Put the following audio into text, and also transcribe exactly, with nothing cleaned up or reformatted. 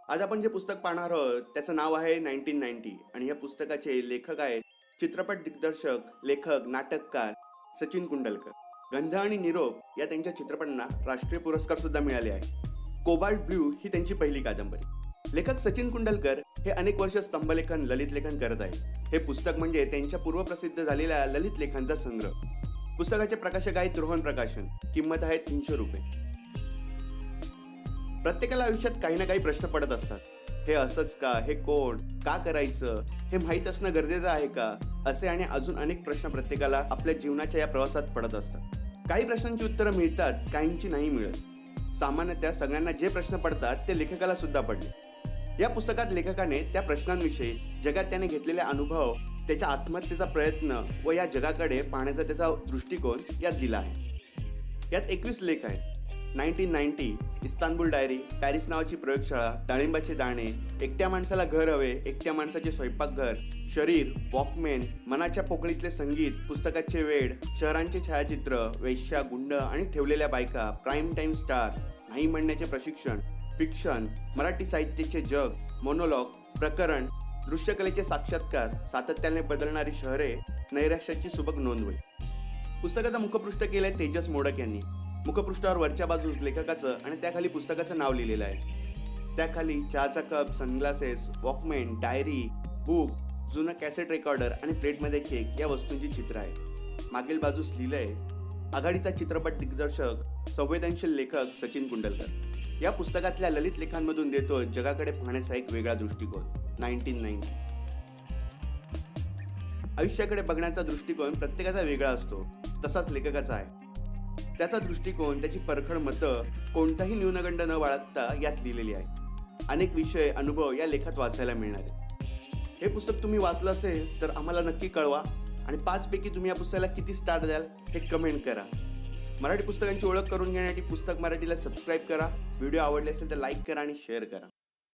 आज आपण जे पुस्तक पाहणार आहोत त्याचं नाव आहे नाईन्टीन नाईन्टी आणि या पुस्तकाचे लेखक आहेत चित्रपट दिग्दर्शक, लेखक, नाटककार सचिन कुंडलकर. गंध आणि निरोप या त्यांच्या चित्रपटांना राष्ट्रीय पुरस्कार सुद्धा मिळाले आहे. कोबाल्ट ब्ल्यू ही त्यांची पहिली कादंबरी. लेखक सचिन कुंडलकर हे अनेक वर्ष स्तंभलेखन, ललित लेखन करत आहेत. हे पुस्तक म्हणजे त्यांच्या पूर्वप्रसिद्ध झालेल्या ललित लेखांचा संग्रह. पुस्तकाचे प्रकाशक आहेत रोहन प्रकाशन. किंमत आहे तीनशे रुपये. प्रत्येकाला आयुष्यात काही ना काही प्रश्न पडत असतात. हे असंच का, हे कोण, का करायचं, हे माहीत असणं गरजेचं आहे का, असे आणि अजून अनेक प्रश्न प्रत्येकाला आपल्या जीवनाच्या या प्रवासात पडत असतात. काही प्रश्नांची उत्तरं मिळतात, काहींची नाही मिळत. सामान्यतः सगळ्यांना जे प्रश्न पडतात ते लेखकाला सुद्धा पडले. या पुस्तकात लेखकाने त्या प्रश्नांविषयी, जगात त्याने घेतलेले अनुभव, त्याच्या आत्महत्येचा प्रयत्न व या जगाकडे पाहण्याचा त्याचा दृष्टिकोन यात दिला आहे. यात एकवीस लेख आहेत. Nineteen ninety, Istanbul diary, Paris नावाची प्रयोगशाळा, डाळिंबाचे दाणे, एकट्या माणसाला घर हवे, एकट्या माणसाचे स्वयंपाकघर, शरीर, वॉकमॅन, मनाच्या पोकळीतले संगीत, पुस्तकाचे वेड, शहरांचे छायाचित्र, वेश्या, गुंड आणि ठेवलेल्या बायका, प्राईम टाईम स्टार, नाही म्हणण्याचे प्रशिक्षण, फिक्शन, मराठी साहित्याचे जग, मोनोलॉग, प्रकरण, दृश्यकलेचे साक्षात्कार, सातत्याने बदलणारी शहरे, नैराश्याची सुबक नोंदवही. पुस्तकाचं मुखपृष्ठ केलंय तेजस मोडक यांनी. मुखपृष्ठावर वरच्या बाजूस लेखकाचं आणि त्याखाली पुस्तकाचं नाव लिहिलेलं आहे. त्याखाली चहाचा cup, sunglasses, Walkman, diary, book, जुनं कॅसेट रेकॉर्डर आणि प्लेटमध्ये केक या वस्तूंची चित्र आहे. मागील बाजूस लिहिलंय आघाडीचा चित्रपट दिग्दर्शक, संवेदनशील लेखक सचिन कुंडलकर. या पुस्तकातल्या ललित लेखांमधून देतो जगाकडे पाहण्याचा एक वेगळा दृष्टिकोन. Nineteen ninety. आयुष्याकडे बघण्याचा दृष्टिकोन प्रत्येकाचा वेगळा असतो, तसाच लेखकाचा आहे. त्याचा दृष्टिकोन, त्याची परखड मतं कोणताही न्यूनगंड न बाळगता यात लिहिलेली आहे. अनेक विषय, अनुभव या लेखात वाचायला मिळणार आहेत. हे पुस्तक तुम्ही वाचलं असेल तर आम्हाला नक्की कळवा आणि पाच पैकी तुम्ही या पुस्तकाला किती स्टार द्याल हे कमेंट करा. मराठी पुस्तकांची ओळख करून घेण्यासाठी पुस्तक मराठीला सबस्क्राईब करा. व्हिडिओ आवडले असेल तर लाईक करा आणि शेअर करा.